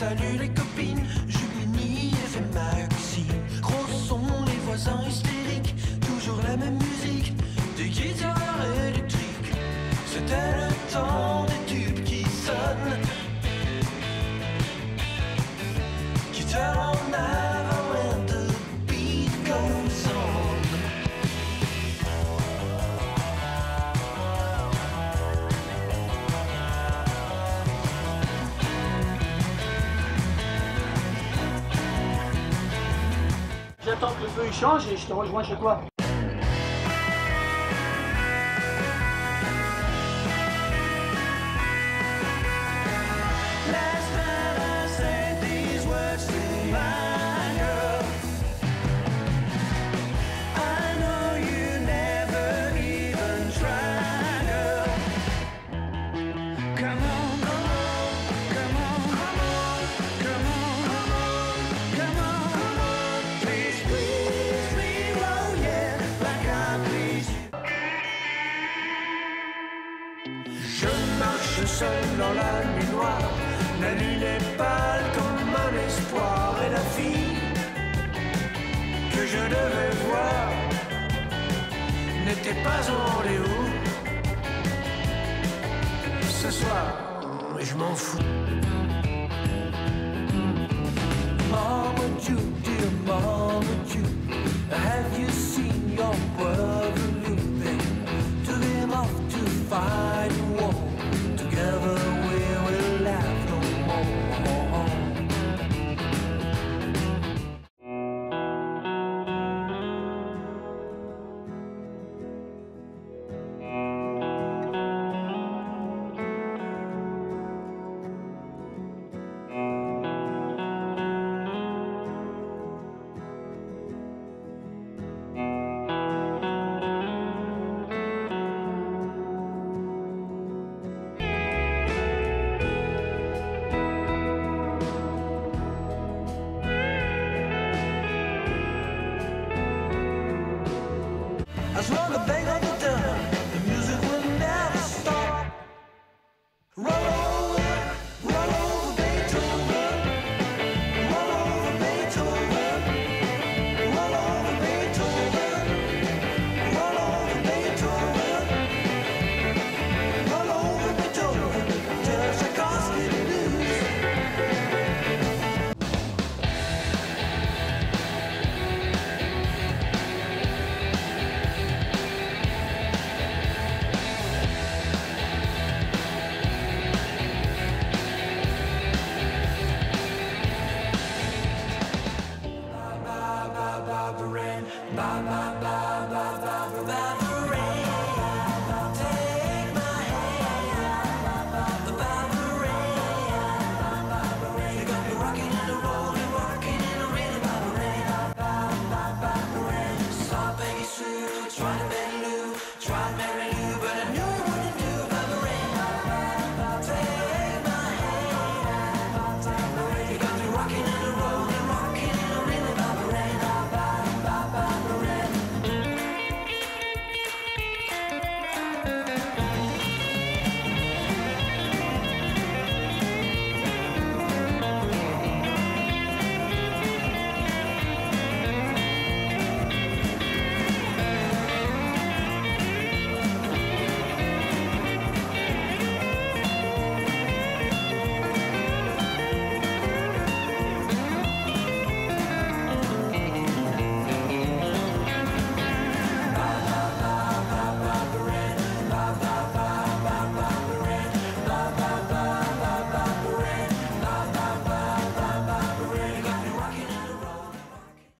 salue les copines, Jubini et fait Maxime. Gros son, les voisins hystériques, toujours la même musique, des guitares électriques. C'était le temps des tubes qui sonnent, guitare en avant and the beat goes on. J'attends que le feu il change et je te rejoins chez toi. Je marche seul dans la nuit noire, la nuit n'est pâle comme un espoir, et la fille que je devais voir n'était pas au rendez-vous. Ce soir, je m'en fous. Mama Ju, dear Mama Ju, have you seen your brother Louis? Took him off to fight a war. Together we will laugh no more. I swung a